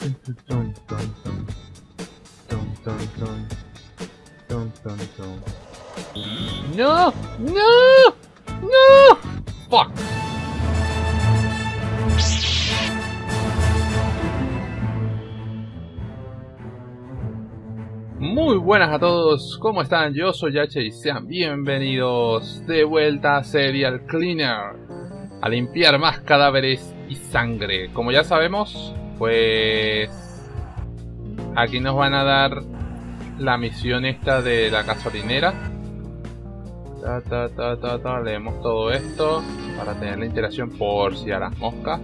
No, no, no. Fuck. Muy buenas a todos, ¿cómo están? Yo soy H y sean bienvenidos de vuelta a Serial Cleaner, a limpiar más cadáveres y sangre. Como ya sabemos, pues aquí nos van a dar la misión esta de la gasolinera. Leemos todo esto para tener la interacción por si a las moscas.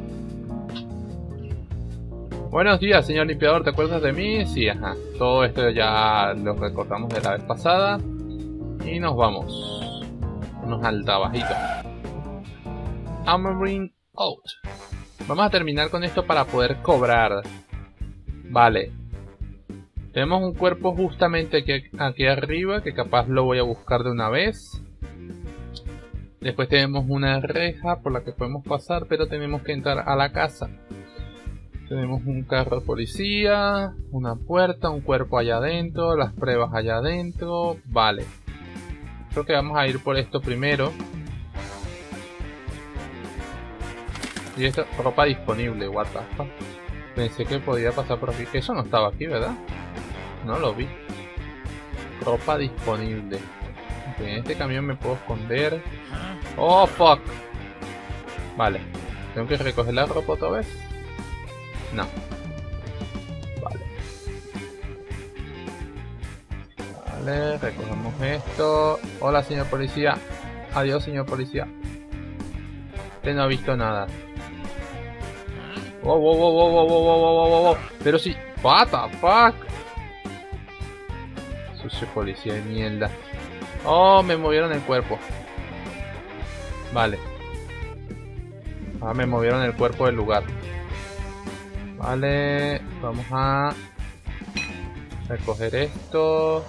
Buenos días, señor limpiador, ¿te acuerdas de mí? Sí, ajá. Todo esto ya lo recordamos de la vez pasada. Y nos vamos. Unos altabajitos. Hammering out. Vamos a terminar con esto para poder cobrar. Vale. Tenemos un cuerpo justamente aquí arriba, que capaz lo voy a buscar de una vez. Después tenemos una reja por la que podemos pasar, pero tenemos que entrar a la casa. Tenemos un carro de policía, una puerta, un cuerpo allá adentro, las pruebas allá adentro. Vale. Creo que vamos a ir por esto primero. Y esta ropa disponible, what the fuck. Pensé que podía pasar por aquí. Que eso no estaba aquí, ¿verdad? No lo vi. Ropa disponible. Ok, en este camión me puedo esconder. Oh, fuck. Vale. ¿Tengo que recoger la ropa otra vez? No. Vale. Vale, recogemos esto. Hola, señor policía. Adiós, señor policía. Usted no ha visto nada. Wow. Pero sí. What the fuck. Sucio policía de mierda. Oh, me movieron el cuerpo. Vale. Ah, me movieron el cuerpo del lugar. Vale, vamos a recoger esto.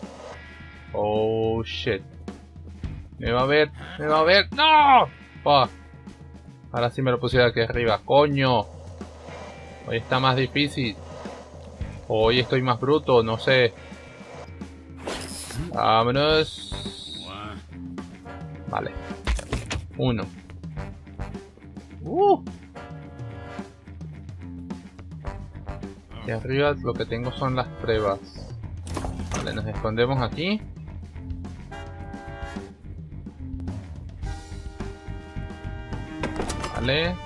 Oh shit. Me va a ver, ¡no! Oh. Ahora sí me lo puse aquí arriba, coño. Hoy está más difícil. Hoy estoy más bruto, no sé. Vámonos. Vale. Uno. Y arriba lo que tengo son las pruebas. Vale, nos escondemos aquí. Vale.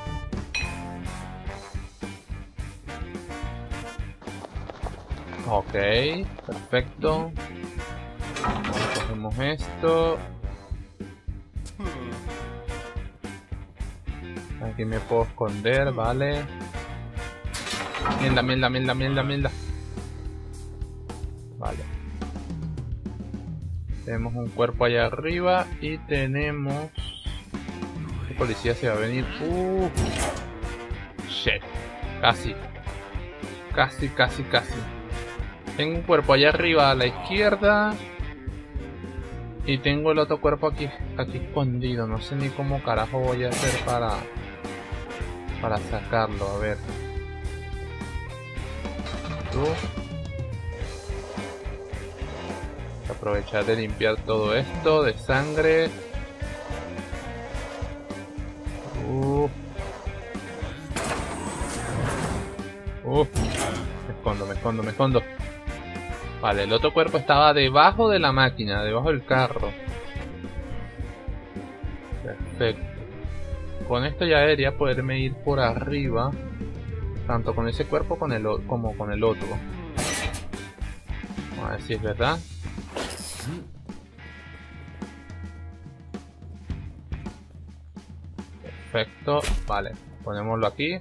Ok, perfecto. Cogemos esto. Aquí me puedo esconder, vale. Mierda. Vale. Tenemos un cuerpo allá arriba y tenemos... ¿Qué policía se va a venir? Shit. Casi. Tengo un cuerpo allá arriba a la izquierda. Y tengo el otro cuerpo aquí escondido. No sé ni cómo carajo voy a hacer para sacarlo. A ver. Aprovechar de limpiar todo esto de sangre. Me escondo. Vale, el otro cuerpo estaba debajo de la máquina, debajo del carro. Perfecto. Con esto ya debería poderme ir por arriba. Tanto con ese cuerpo como con el otro. Vamos a ver si es verdad. Perfecto. Vale. Ponémoslo aquí.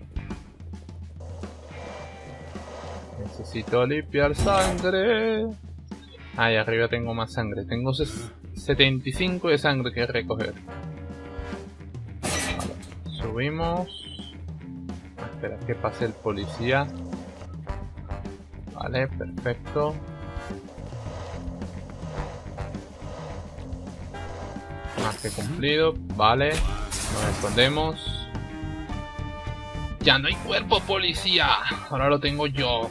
Necesito limpiar sangre. Ahí arriba tengo más sangre. Tengo 75 de sangre que recoger. Vale. Subimos. Espera que pase el policía. Vale, perfecto. Más que cumplido. Vale. Nos escondemos. Ya no hay cuerpo, policía. Ahora lo tengo yo.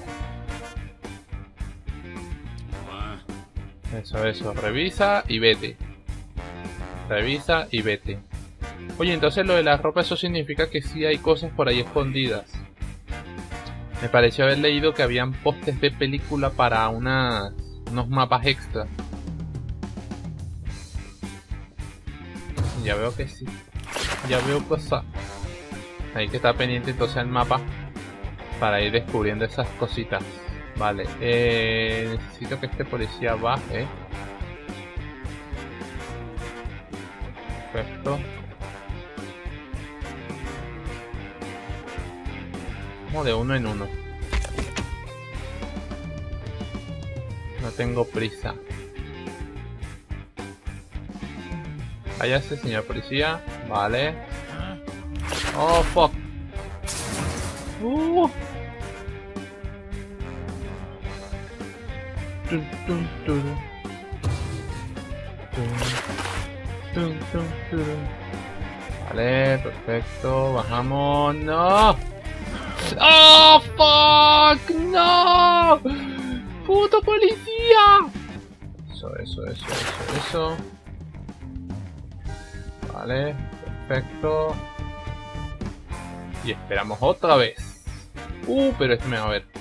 Eso. Revisa y vete. Revisa y vete. Oye, entonces lo de la ropa, eso significa que sí hay cosas por ahí escondidas. Me pareció haber leído que habían postes de película para unos mapas extra. Ya veo que sí. Ya veo cosas. Hay que estar pendiente entonces al mapa para ir descubriendo esas cositas. Vale, necesito que este policía baje. Perfecto. Como de uno en uno. No tengo prisa. Váyase, señor policía. Vale. Oh, fuck. Vale, perfecto. Bajamos. ¡No! ¡Oh, fuck! ¡No! ¡Puto policía! Eso. Vale, perfecto. Y esperamos otra vez. Pero este me va a ver.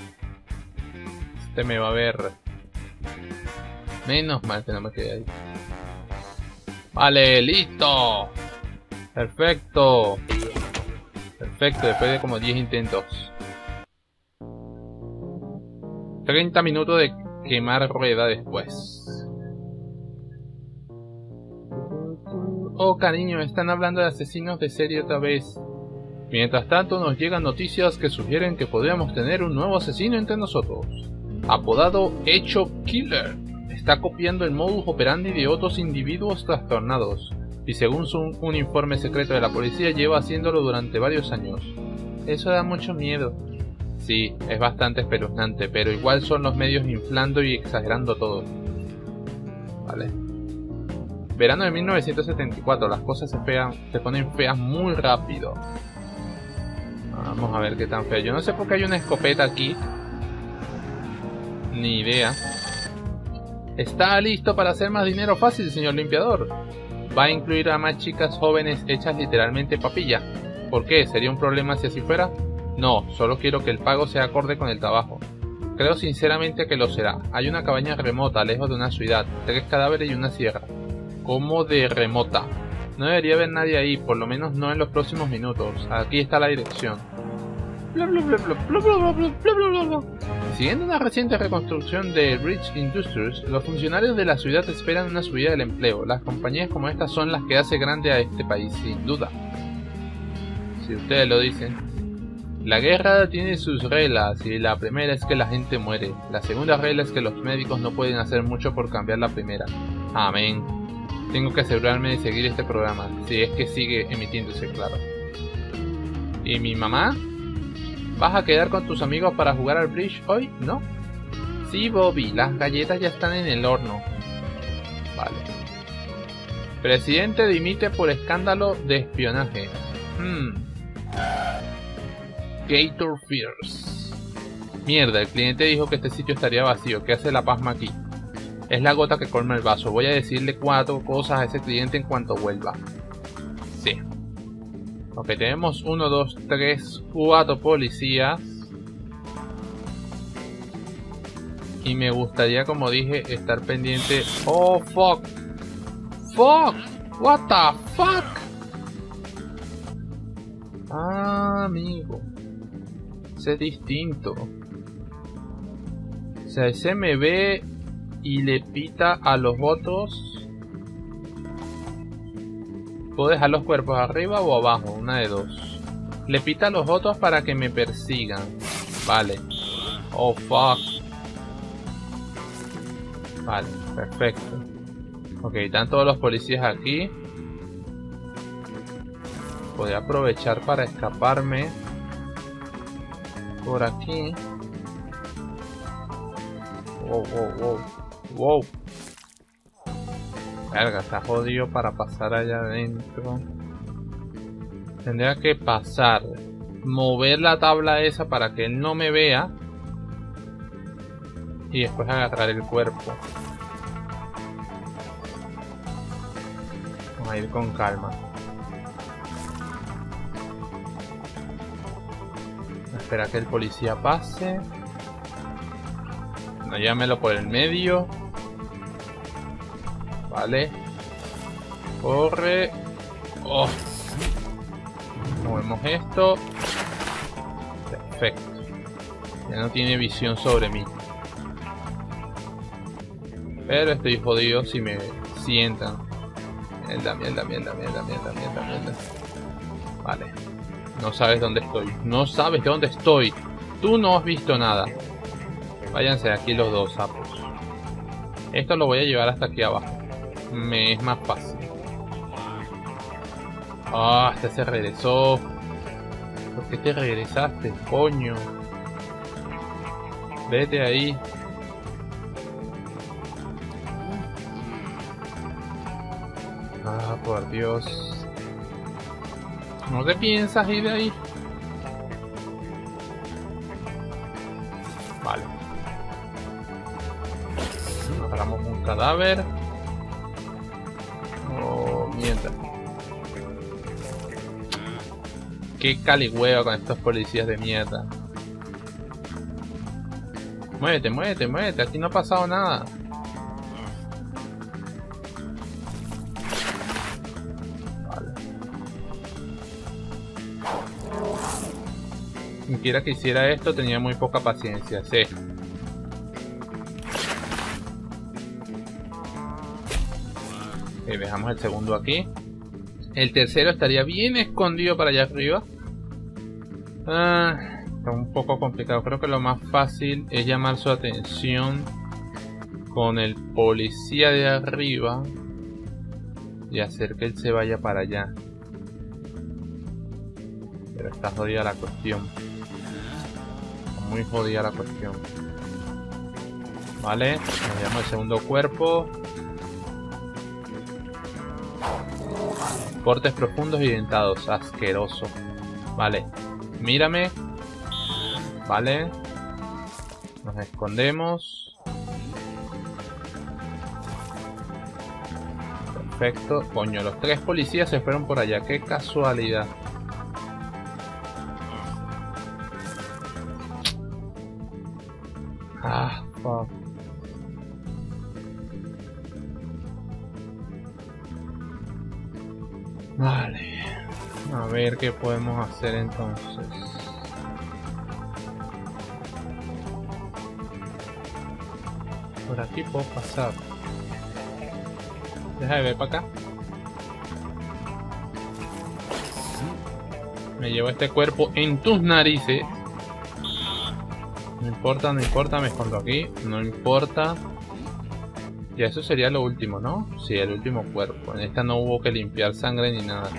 Menos mal que no me quedé ahí. Vale, listo. Perfecto. Después de como 10 intentos. 30 minutos de quemar rueda después. Oh, cariño, están hablando de asesinos de serie otra vez. Mientras tanto, nos llegan noticias que sugieren que podríamos tener un nuevo asesino entre nosotros. Apodado Hecho Killer. Está copiando el modus operandi de otros individuos trastornados. Y según un informe secreto de la policía, lleva haciéndolo durante varios años. Eso da mucho miedo. Sí, es bastante espeluznante, pero igual son los medios inflando y exagerando todo. Vale. Verano de 1974, las cosas se ponen feas muy rápido. Vamos a ver qué tan fea. Yo no sé por qué hay una escopeta aquí. Ni idea. ¿Está listo para hacer más dinero fácil, señor limpiador? Va a incluir a más chicas jóvenes hechas literalmente papilla. ¿Por qué? ¿Sería un problema si así fuera? No, solo quiero que el pago sea acorde con el trabajo. Creo sinceramente que lo será. Hay una cabaña remota, lejos de una ciudad, 3 cadáveres y una sierra. ¿Cómo de remota? No debería haber nadie ahí, por lo menos no en los próximos minutos. Aquí está la dirección. Siguiendo una reciente reconstrucción de Rich Industries, los funcionarios de la ciudad esperan una subida del empleo. Las compañías como estas son las que hace grande a este país, sin duda. Si ustedes lo dicen. La guerra tiene sus reglas, y la primera es que la gente muere. La segunda regla es que los médicos no pueden hacer mucho por cambiar la primera. Amén. Tengo que asegurarme de seguir este programa, si es que sigue emitiéndose, claro. ¿Y mi mamá? ¿Vas a quedar con tus amigos para jugar al bridge hoy? ¿No? Sí, Bobby, las galletas ya están en el horno. Vale. Presidente dimite por escándalo de espionaje. Gator Fears. Mierda, el cliente dijo que este sitio estaría vacío. ¿Qué hace la pasma aquí? Es la gota que colma el vaso. Voy a decirle 4 cosas a ese cliente en cuanto vuelva. Sí. Ok, tenemos 1, 2, 3, 4 policías. Y me gustaría, como dije, estar pendiente. Oh, fuck. Fuck. What the fuck. Ah, amigo. Ese es distinto. O sea, ese me ve y le pita a los otros. Puedo dejar los cuerpos arriba o abajo, una de dos. Le pita a los otros para que me persigan. Vale. Oh, fuck. Vale, perfecto. Ok, están todos los policías aquí. Podría aprovechar para escaparme por aquí. Wow, wow, wow. Wow. Verga, está jodido para pasar allá adentro. Tendría que pasar mover la tabla esa para que él no me vea. Y después agarrar el cuerpo. Vamos a ir con calma. Espera que el policía pase. No, llámelo por el medio. Vale. Corre. Oh. Movemos esto. Perfecto. Ya no tiene visión sobre mí. Pero estoy jodido si me sientan. Mierda, mierda, mierda, mierda, mierda, mierda, mierda. Vale. No sabes dónde estoy. No sabes dónde estoy. Tú no has visto nada. Váyanse de aquí los dos sapos. Esto lo voy a llevar hasta aquí abajo. Me es más fácil. Ah, este se regresó. ¿Por qué te regresaste, coño? Vete ahí. Ah, por Dios. ¿No te piensas ir de ahí? Vale. Agarramos un cadáver. Oh, mierda. Qué caligüeo con estos policías de mierda. Muévete, muévete, muévete. Aquí no ha pasado nada. Quien quiera que hiciera esto tenía muy poca paciencia, sí. Ok, dejamos el segundo aquí. El tercero estaría bien escondido para allá arriba. Está un poco complicado. Creo que lo más fácil es llamar su atención con el policía de arriba y hacer que él se vaya para allá. Pero está jodida la cuestión. Muy jodida la cuestión. Vale, nos llevamos el segundo cuerpo. Cortes profundos y dentados, asqueroso. Vale, mírame. Vale. Nos escondemos. Perfecto. Coño, los tres policías se fueron por allá, qué casualidad. Ah, fuck. Vale. A ver qué podemos hacer entonces. Por aquí puedo pasar. Deja de ver para acá. Me llevo este cuerpo en tus narices. No importa, no importa, me escondo aquí. No importa. Ya eso sería lo último, ¿no? Sí, el último cuerpo. En esta no hubo que limpiar sangre ni nada.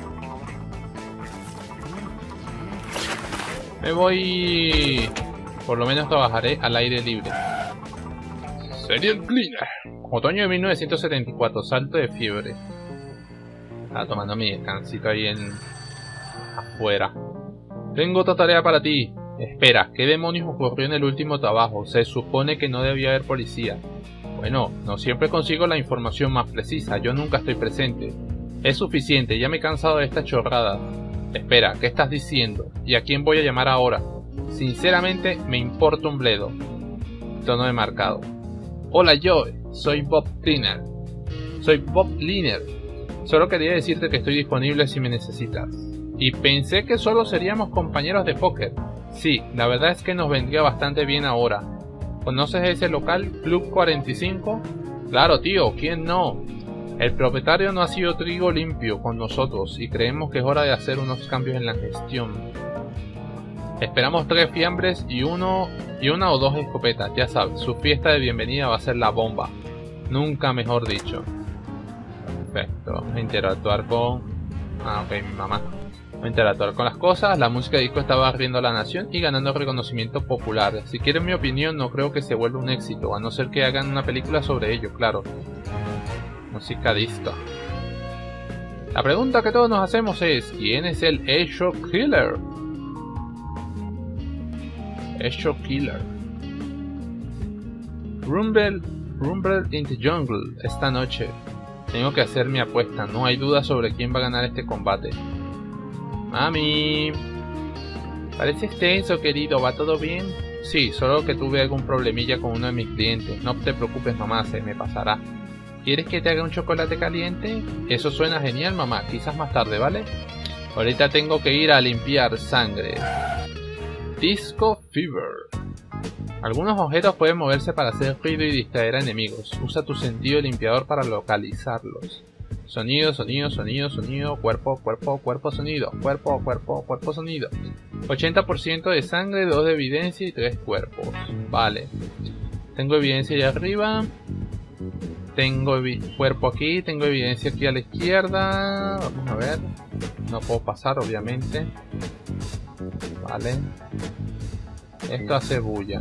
Me voy... Por lo menos trabajaré al aire libre. Serial Cleaner. Otoño de 1974. Salto de fiebre. Estaba tomando mi descansito ahí afuera. Tengo otra tarea para ti. Espera, ¿qué demonios ocurrió en el último trabajo? Se supone que no debía haber policía. Bueno, no siempre consigo la información más precisa, yo nunca estoy presente. Es suficiente, ya me he cansado de esta chorrada. Espera, ¿qué estás diciendo? ¿Y a quién voy a llamar ahora? Sinceramente, me importa un bledo. Tono de marcado. Hola Joe, soy Bob Cleaner. Soy Bob Cleaner. Solo quería decirte que estoy disponible si me necesitas. Y pensé que solo seríamos compañeros de póker. Sí, la verdad es que nos vendría bastante bien ahora. ¿Conoces ese local, Club 45? Claro, tío, ¿quién no? El propietario no ha sido trigo limpio con nosotros y creemos que es hora de hacer unos cambios en la gestión. Esperamos 3 fiambres y una o 2 escopetas, ya sabes, su fiesta de bienvenida va a ser la bomba. Nunca mejor dicho. Perfecto, vamos a interactuar con... Ah, ok, mi mamá. Interactuar con las cosas, la música de disco está barriendo a la nación y ganando reconocimiento popular. Si quieren mi opinión, no creo que se vuelva un éxito, a no ser que hagan una película sobre ello, claro. Música disco. La pregunta que todos nos hacemos es, ¿quién es el Hecho Killer? Hecho Killer. Rumble in the Jungle. Esta noche tengo que hacer mi apuesta. No hay duda sobre quién va a ganar este combate. Mami, parece extenso, querido. ¿Va todo bien? Sí, solo que tuve algún problemilla con uno de mis clientes. No te preocupes, mamá, se me pasará. ¿Quieres que te haga un chocolate caliente? Eso suena genial, mamá. Quizás más tarde, ¿vale? Ahorita tengo que ir a limpiar sangre. Disco Fever. Algunos objetos pueden moverse para hacer ruido y distraer a enemigos. Usa tu sentido limpiador para localizarlos. Sonido, sonido, sonido, sonido, cuerpo, cuerpo, cuerpo, sonido, cuerpo, cuerpo, cuerpo, sonido. 80% de sangre, 2 de evidencia y 3 cuerpos. Vale. Tengo evidencia allá arriba. Tengo cuerpo aquí, tengo evidencia aquí a la izquierda. Vamos a ver. No puedo pasar, obviamente. Vale. Esto hace bulla.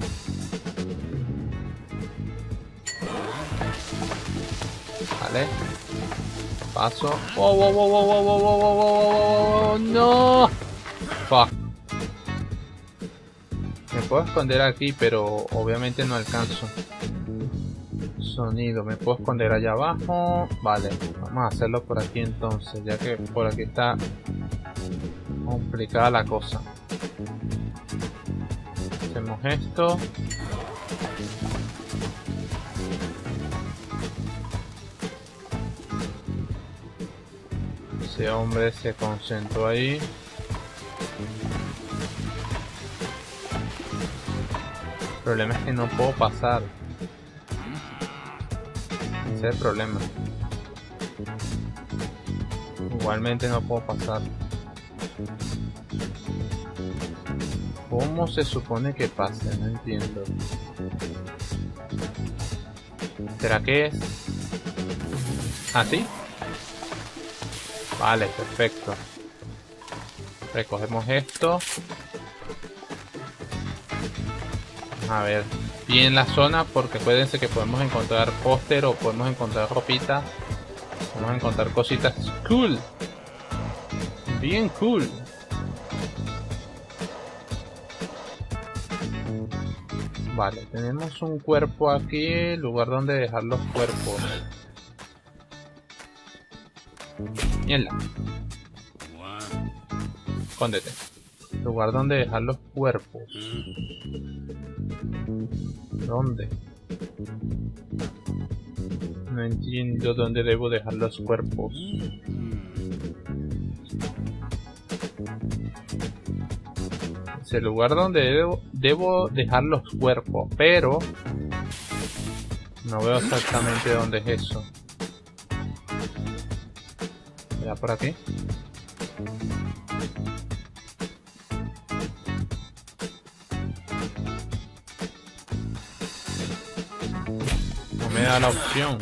Vale. Paso. ¡Oh, oh, oh, oh, oh, oh, oh, oh, oh! ¡No! Fuck. Me puedo esconder aquí, pero obviamente no alcanzo. Sonido, me puedo esconder allá abajo. Vale, vamos a hacerlo por aquí entonces, ya que por aquí está complicada la cosa. Hacemos esto. Ese hombre se concentró ahí. El problema es que no puedo pasar. Ese es el problema. Igualmente no puedo pasar. ¿Cómo se supone que pase? No entiendo. ¿Será que es así? Vale, perfecto. Recogemos esto. A ver, bien la zona, porque acuérdense que podemos encontrar póster o podemos encontrar ropita. Podemos encontrar cositas cool. Bien cool. Vale, tenemos un cuerpo aquí, lugar donde dejar los cuerpos. Mierda. Escóndete. Lugar donde dejar los cuerpos. ¿Dónde? No entiendo dónde debo dejar los cuerpos. Es el lugar donde debo dejar los cuerpos, pero no veo exactamente dónde es eso. ¿Era por aquí? No me da la opción.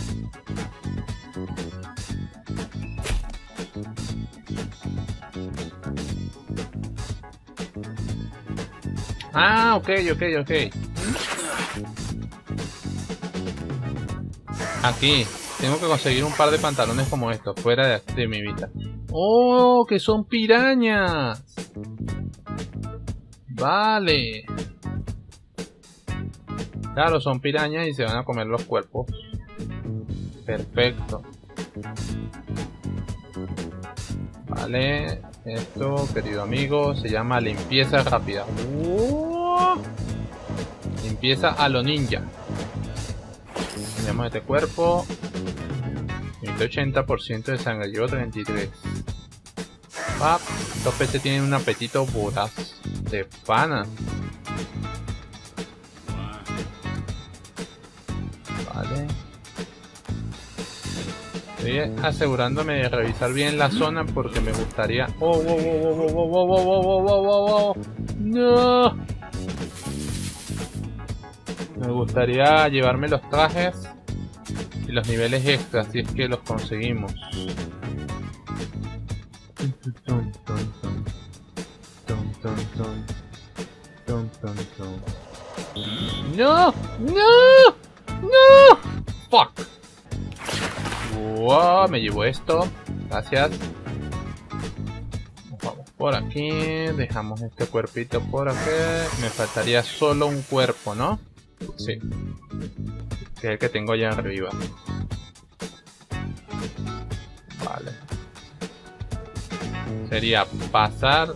Ah, ok. Aquí. Tengo que conseguir un par de pantalones como estos, fuera de mi vista. ¡Oh! ¡Que son pirañas! Vale. Claro, son pirañas y se van a comer los cuerpos. Perfecto. Vale. Esto, querido amigo, se llama limpieza rápida. Limpieza a lo ninja. Tenemos este cuerpo. 80% de sangre, yo 33. Estos peces tienen un apetito voraz de pana. Vale. Estoy asegurándome de revisar bien la zona porque me gustaría... ¡Oh! ¡No! Me gustaría llevarme los trajes y los niveles extras si es que los conseguimos. ¡No! ¡No! ¡No! ¡Fuck! Wow, me llevo esto. Gracias. Vamos. por aquí. Dejamos este cuerpito por aquí. Me faltaría solo un cuerpo, ¿no? Sí. Que es el que tengo allá arriba. Vale. Sería pasar.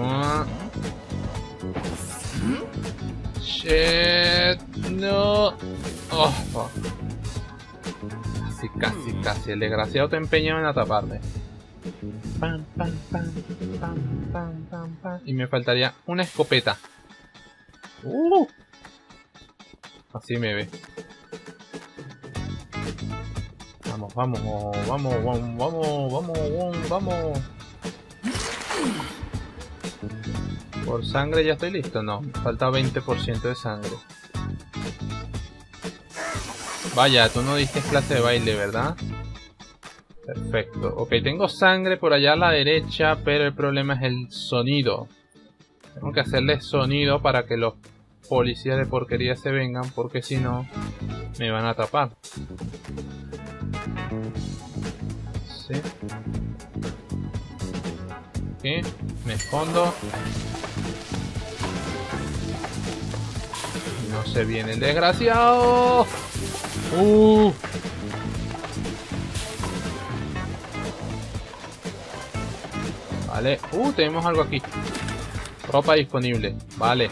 Shit. No. Oh, oh. Casi. El desgraciado te empeñaba en atraparme. Pam, pam, pam, pam, pam, pam, pam. Y me faltaría una escopeta. Así me ve. Vamos. Por sangre ya estoy listo, no. Falta 20% de sangre. Vaya, tú no diste clase de baile, ¿verdad? Perfecto. Ok, tengo sangre por allá a la derecha, pero el problema es el sonido. Tengo que hacerle sonido para que los policías de porquería se vengan, porque si no, me van a atrapar. Sí. Ok, me escondo. No se viene el desgraciado. Vale. Tenemos algo aquí. Ropa disponible. Vale.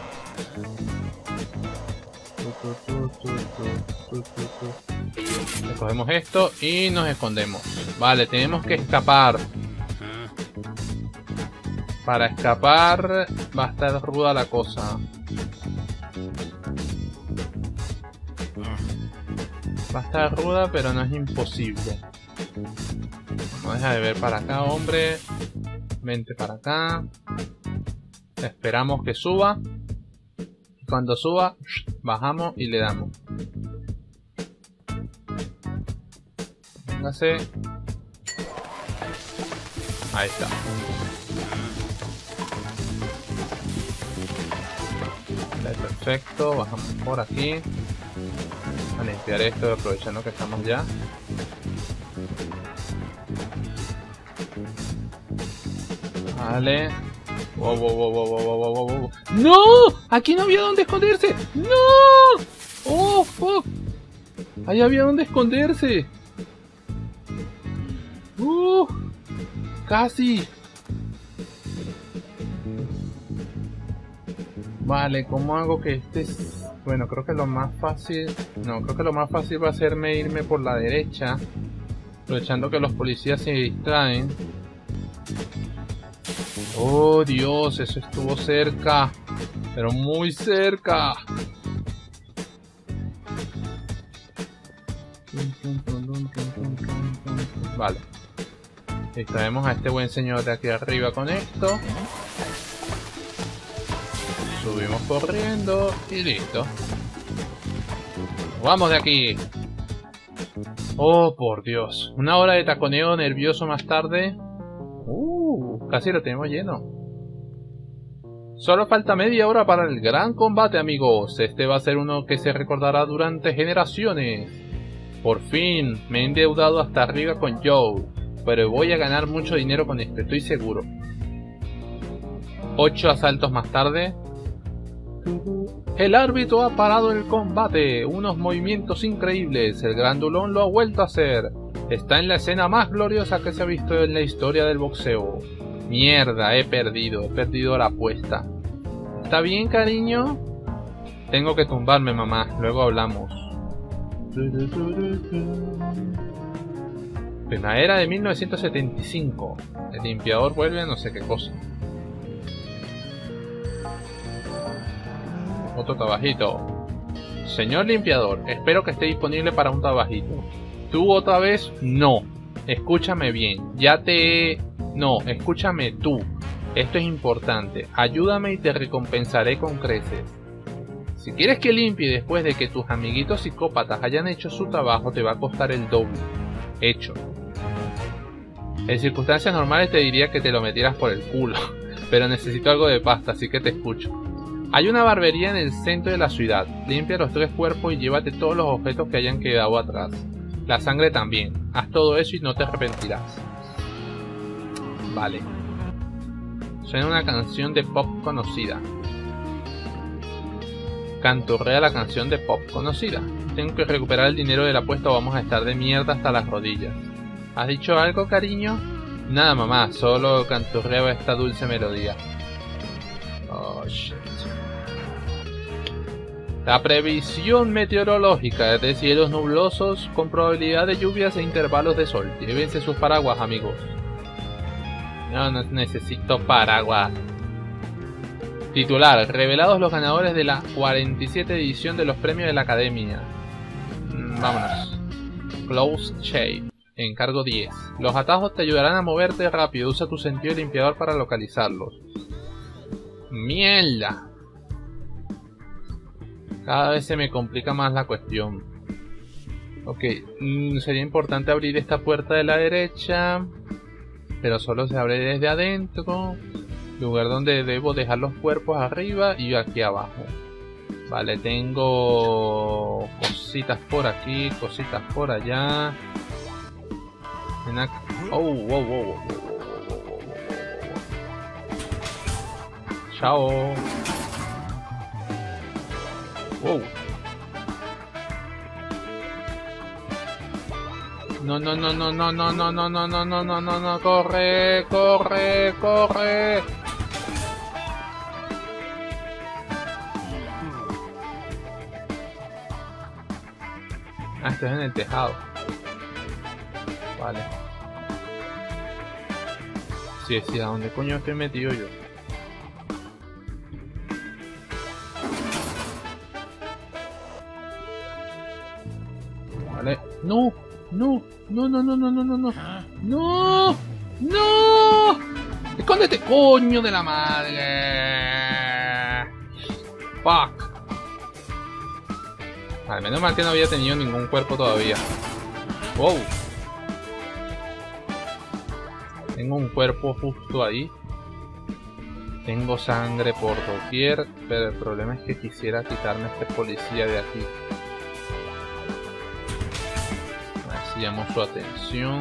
Cogemos esto y nos escondemos. Vale, tenemos que escapar. Para escapar va a estar ruda la cosa. Va a estar ruda, pero no es imposible. No deja de ver para acá, hombre. Vente para acá. Esperamos que suba. Cuando suba, bajamos y le damos. Véngase. Ahí está. Vale, perfecto. Bajamos por aquí. A limpiar esto, aprovechando que estamos ya. Vale. Wow. ¡No! Aquí no había donde esconderse. ¡No! ¡Oh, fuck! Ahí había donde esconderse. Casi. Vale, ¿cómo hago que este... Bueno, creo que lo más fácil... No, creo que lo más fácil va a ser irme por la derecha. Aprovechando que los policías se distraen. Oh, Dios, eso estuvo cerca. Pero muy cerca. Vale. Distraemos a este buen señor de aquí arriba con esto. Subimos corriendo y listo. ¡Vamos de aquí! Oh, por Dios. Una hora de taconeo nervioso más tarde. Casi lo tenemos lleno. Solo falta media hora para el gran combate, amigos. Este va a ser uno que se recordará durante generaciones. Por fin, me he endeudado hasta arriba con Joe. Pero voy a ganar mucho dinero con esto, estoy seguro. 8 asaltos más tarde. El árbitro ha parado el combate. Unos movimientos increíbles. El grandulón lo ha vuelto a hacer. Está en la escena más gloriosa que se ha visto en la historia del boxeo. Mierda, he perdido la apuesta. ¿Está bien, cariño? Tengo que tumbarme, mamá, luego hablamos. Primavera de 1975. El limpiador vuelve a no sé qué cosa. Otro trabajito. Señor limpiador, espero que esté disponible para un trabajito. ¿Tú otra vez? No. Escúchame bien, No, escúchame tú. Esto es importante. Ayúdame y te recompensaré con creces. Si quieres que limpie después de que tus amiguitos psicópatas hayan hecho su trabajo, te va a costar el doble. Hecho. En circunstancias normales te diría que te lo metieras por el culo, pero necesito algo de pasta, así que te escucho. Hay una barbería en el centro de la ciudad. Limpia los 3 cuerpos y llévate todos los objetos que hayan quedado atrás. La sangre también. Haz todo eso y no te arrepentirás. Vale. Suena una canción de pop conocida. Canturrea la canción de pop conocida. Tengo que recuperar el dinero de la apuesta o vamos a estar de mierda hasta las rodillas. ¿Has dicho algo, cariño? Nada, mamá, solo canturreo esta dulce melodía. Oh, shit. La previsión meteorológica es de cielos nublosos con probabilidad de lluvias e intervalos de sol. Llévense sus paraguas, amigos. No necesito paraguas. Titular: revelados los ganadores de la 47 edición de los premios de la Academia. Vámonos. Close Shape. Encargo 10. Los atajos te ayudarán a moverte rápido. Usa tu sentido de limpiador para localizarlos. ¡Mierda! Cada vez se me complica más la cuestión. Ok, sería importante abrir esta puerta de la derecha, pero solo se abre desde adentro. Lugar donde debo dejar los cuerpos arriba y aquí abajo. Vale, tengo cositas por aquí, cositas por allá. Oh, wow. Chao. Wow. No, corre. Ah, esto es en el tejado. Vale. Sí, ¿a dónde coño estoy metido yo? Vale. ¡No! ¡Escóndete, coño de la madre! ¡Fuck! Vale, menos mal que no había tenido ningún cuerpo todavía. ¡Wow! Tengo un cuerpo justo ahí. Tengo sangre por doquier, pero el problema es que quisiera quitarme a este policía de aquí. A ver si llamo su atención.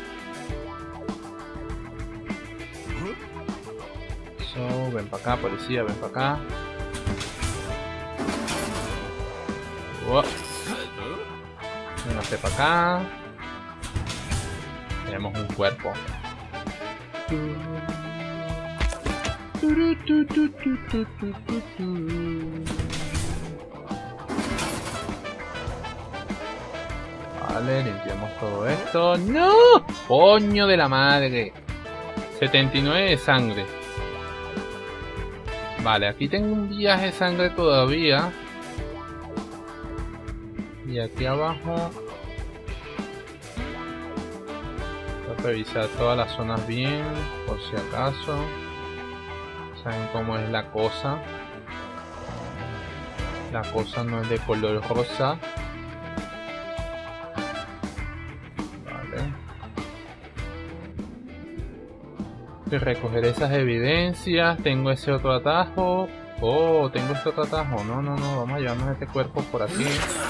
So, ven para acá, policía, ven para acá. Véngase para acá. Tenemos un cuerpo. Vale, limpiamos todo esto. ¡No! ¡Coño de la madre! 79 de sangre. Vale, aquí tengo un viaje de sangre todavía. Y aquí abajo voy a revisar todas las zonas bien, por si acaso. Saben cómo es la cosa. La cosa no es de color rosa. Vale. Voy a recoger esas evidencias. Tengo ese otro atajo. Oh, tengo este otro atajo. No. Vamos a llevarnos este cuerpo por aquí.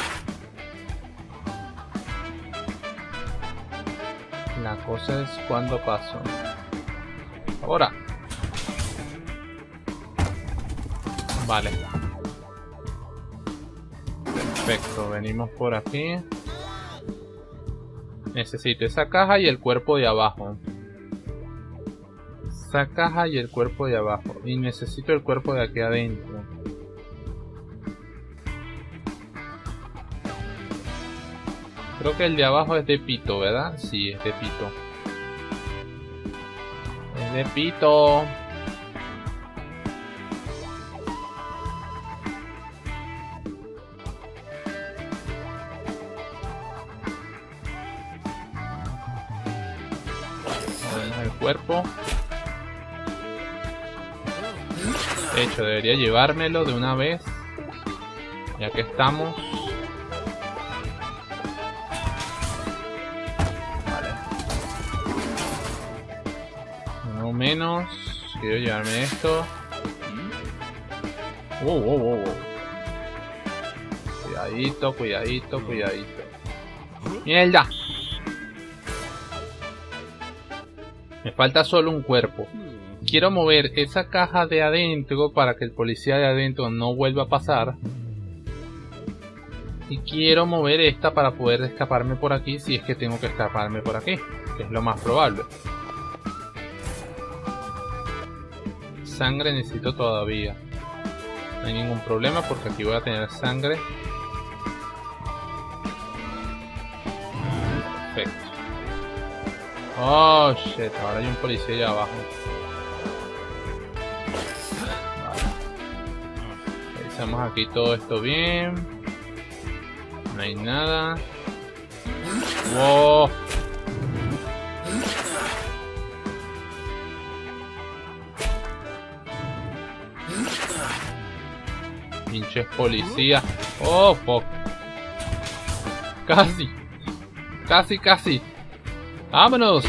La cosa es cuando paso. Ahora. Vale. Perfecto, venimos por aquí. Necesito esa caja y el cuerpo de abajo. Esa caja y el cuerpo de abajo. Y necesito el cuerpo de aquí adentro. Creo que el de abajo es de pito, ¿verdad? Sí, es de pito. Es de pito. Movemos el cuerpo. De hecho, debería llevármelo de una vez. Ya que estamos. Menos, quiero llevarme esto. Cuidadito. ¡Mierda! Me falta solo un cuerpo. quiero mover esa caja de adentro para que el policía de adentro no vuelva a pasar. Y quiero mover esta para poder escaparme por aquí si es que tengo que escaparme por aquí, que es lo más probable. Sangre necesito todavía. No hay ningún problema porque aquí voy a tener sangre. Perfecto. Oh shit, ahora hay un policía allá abajo. Vale. Revisamos aquí todo esto bien. No hay nada. Wow. Pinches policías. Oh, fuck. Casi. Casi. ¡Vámonos!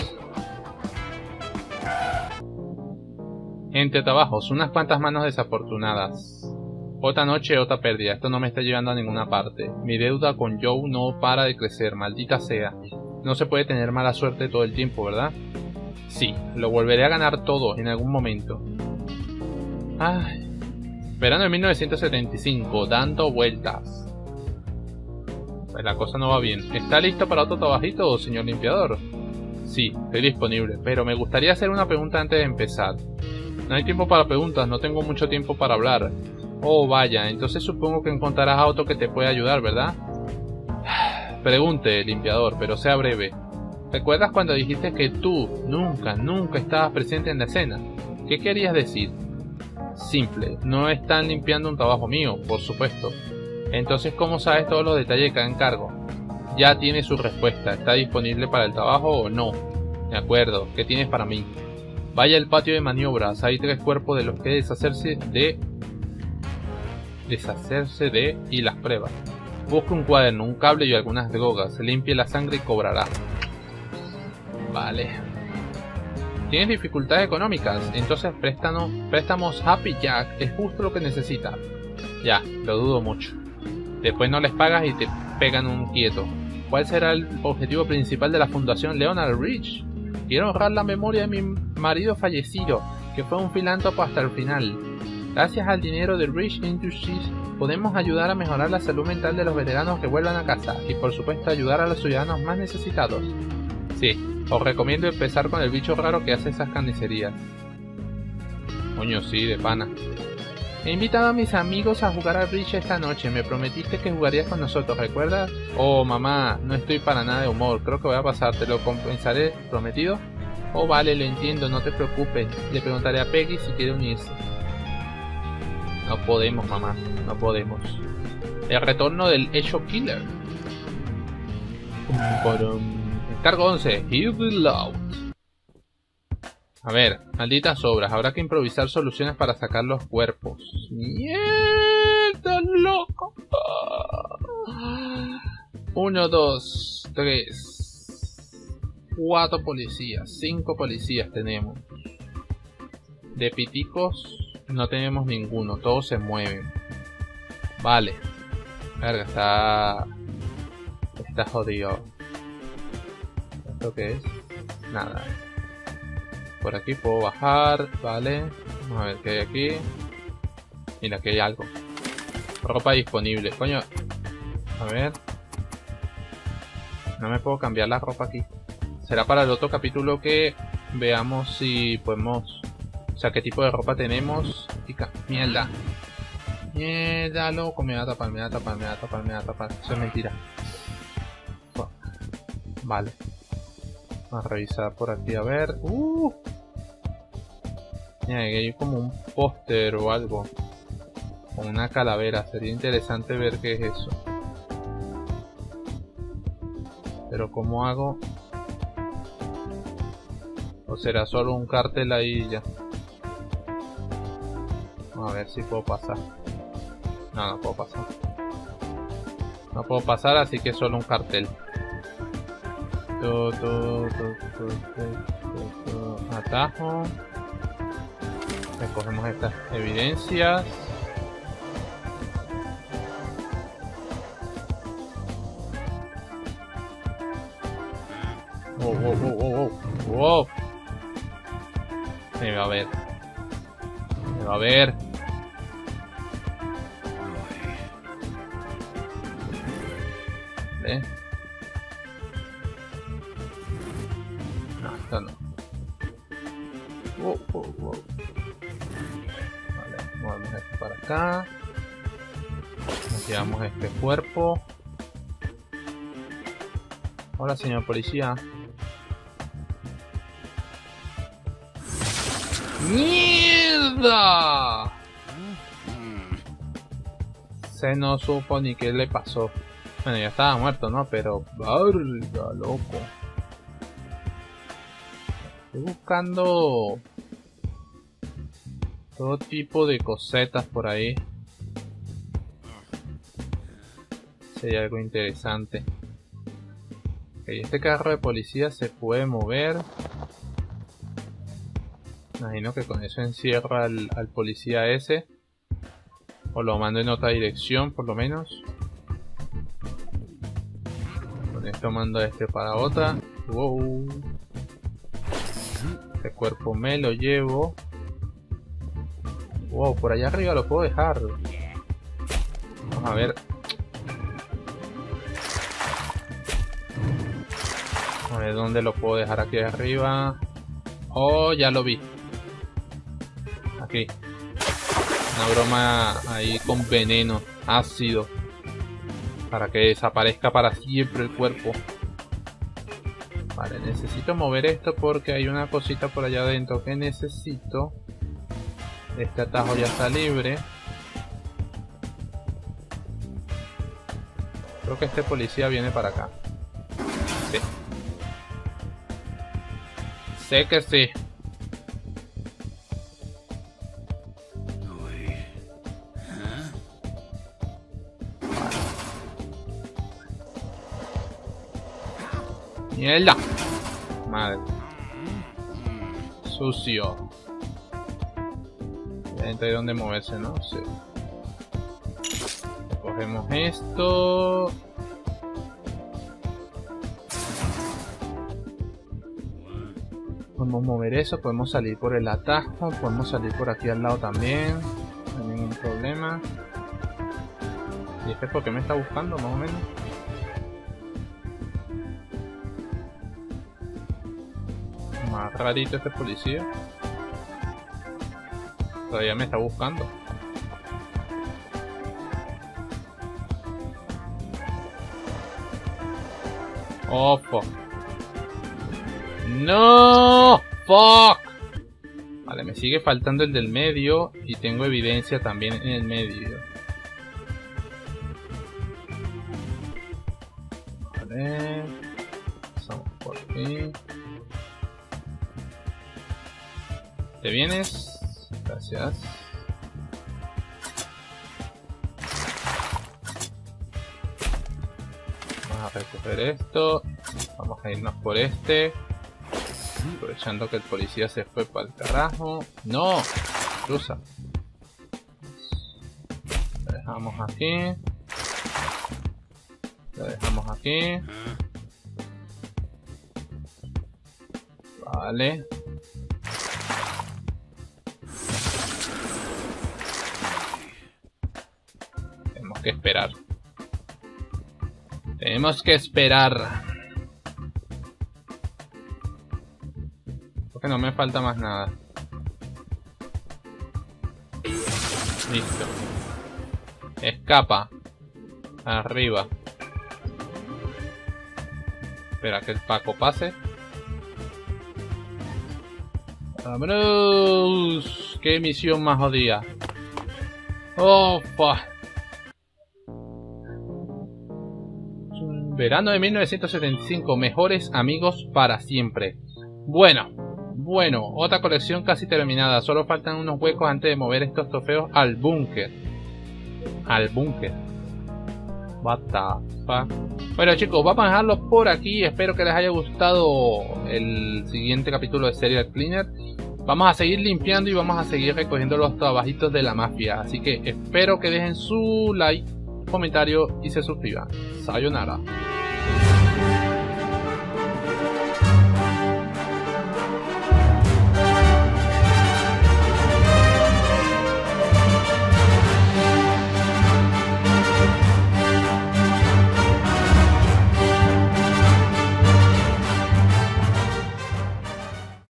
Gente, trabajos. Unas cuantas manos desafortunadas. Otra noche, otra pérdida. Esto no me está llevando a ninguna parte. Mi deuda con Joe no para de crecer. Maldita sea. No se puede tener mala suerte todo el tiempo, ¿verdad? Sí, lo volveré a ganar todo en algún momento. Ay. Verano de 1975. Dando vueltas. Pues la cosa no va bien. ¿Está listo para otro trabajito, señor limpiador? Sí, estoy disponible. Pero me gustaría hacer una pregunta antes de empezar. No hay tiempo para preguntas. No tengo mucho tiempo para hablar. Oh, vaya, entonces supongo que encontrarás a otro que te pueda ayudar, ¿verdad? Pregunte, limpiador, pero sea breve. ¿Recuerdas cuando dijiste que tú nunca estabas presente en la escena? ¿Qué querías decir? Simple, no están limpiando un trabajo mío, por supuesto. Entonces, ¿cómo sabes todos los detalles de cada encargo? Ya tiene su respuesta, ¿está disponible para el trabajo o no? De acuerdo, ¿qué tienes para mí? Vaya al patio de maniobras, hay 3 cuerpos de los que deshacerse de y las pruebas. Busque un cuaderno, un cable y algunas drogas. Limpie la sangre y cobrará. Vale. ¿Tienes dificultades económicas? Entonces préstamos Happy Jack es justo lo que necesita. Ya, lo dudo mucho. Después no les pagas y te pegan un quieto. ¿Cuál será el objetivo principal de la Fundación Leonard Rich? Quiero honrar la memoria de mi marido fallecido, que fue un filántropo hasta el final. Gracias al dinero de Rich Industries podemos ayudar a mejorar la salud mental de los veteranos que vuelvan a casa y por supuesto ayudar a los ciudadanos más necesitados. Sí, os recomiendo empezar con el bicho raro que hace esas carnicerías. Coño, sí, de pana. He invitado a mis amigos a jugar al Rich esta noche. Me prometiste que jugarías con nosotros, ¿recuerdas? Oh, mamá, no estoy para nada de humor. Creo que voy a pasar. ¿Te lo compensaré? ¿Prometido? Oh, vale, lo entiendo. No te preocupes. Le preguntaré a Peggy si quiere unirse. No podemos, mamá. No podemos. El retorno del Echo Killer. Encargo 11. Heal the Loud. A ver, malditas obras. Habrá que improvisar soluciones para sacar los cuerpos. ¡Mierda, loco! 1, 2, 3, 4 policías. 5 policías tenemos. De piticos no tenemos ninguno. Todos se mueven. Vale. Verga, está jodido. ¿Esto qué es? Nada. Por aquí puedo bajar, vale. Vamos a ver qué hay aquí. Mira, que hay algo. Ropa disponible, coño. A ver. No me puedo cambiar la ropa aquí. Será para el otro capítulo que veamos si podemos... O sea, qué tipo de ropa tenemos. Mierda. Mierda, loco. Me va a tapar. Eso es mentira. Vale. Vamos a revisar por aquí a ver. Mira, hay como un póster o algo. Con una calavera. Sería interesante ver qué es eso. Pero ¿cómo hago? ¿O será solo un cartel ahí y ya? Vamos a ver si puedo pasar. No puedo pasar. No puedo pasar, así que es solo un cartel. Atajo. Recogemos estas evidencias. Wow. Me va a ver. Me va a ver. ¿Ve? No, esto no. Wow. Vale, movemos esto para acá. Nos llevamos este cuerpo. Hola, señor policía. ¡Mierda! Se no supo ni qué le pasó. Bueno, ya estaba muerto, ¿no? Pero... ¡Varga, loco! Estoy buscando... todo tipo de cosetas por ahí. Si hay algo interesante. Ok, este carro de policía se puede mover. Imagino que con eso encierra al policía ese. O lo mando en otra dirección, por lo menos. Con esto mando a este para otra. Wow. Este cuerpo me lo llevo. Wow, por allá arriba lo puedo dejar. Vamos a ver. A ver dónde lo puedo dejar aquí arriba. Oh, ya lo vi. Aquí. Una broma ahí con veneno ácido. Para que desaparezca para siempre el cuerpo. Vale, necesito mover esto porque hay una cosita por allá adentro que necesito. Este atajo ya está libre. Creo que este policía viene para acá. Sí. Sé que sí. ¡Mierda! Madre. Sucio. Hay donde moverse, ¿no? Sí. Cogemos esto. Podemos mover eso, podemos salir por el atajo, podemos salir por aquí al lado también. No hay ningún problema. ¿Y este por qué me está buscando, más o menos? Más rarito este policía. Todavía me está buscando. Oh, fuck. ¡No! ¡Fuck! Vale, me sigue faltando el del medio. Y tengo evidencia también en el medio. Vale. Pasamos por aquí. ¿Te vienes? Gracias. Vamos a recoger esto. Vamos a irnos por este. Aprovechando que el policía se fue para el carajo. ¡No! Cruza. Lo dejamos aquí. Lo dejamos aquí. Vale. Tenemos que esperar. Tenemos que esperar. Porque no me falta más nada. Listo. Escapa. Arriba. Espera que el Paco pase. ¡Vámonos! ¡Qué misión más jodida! ¡Oh, fuck! Verano de 1975. Mejores amigos para siempre. Bueno, otra colección casi terminada. Solo faltan unos huecos antes de mover estos trofeos al búnker. What the fuck. Bueno, chicos, vamos a dejarlos por aquí. Espero que les haya gustado el siguiente capítulo de Serial Cleaner. Vamos a seguir limpiando y vamos a seguir recogiendo los trabajitos de la mafia. Así que espero que dejen su like, comentario y se suscriban. Sayonara.